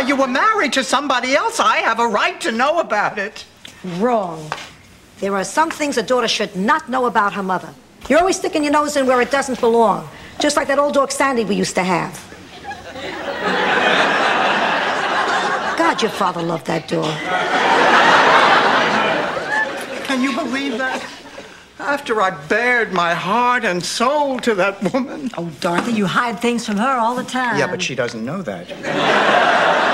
you were married to somebody else. I have a right to know about it. Wrong. There are some things a daughter should not know about her mother. You're always sticking your nose in where it doesn't belong. Just like that old dog Sandy we used to have. God, your father loved that dog. Can you believe that? After I bared my heart and soul to that woman. Oh, Dorothy, you hide things from her all the time. Yeah, but she doesn't know that.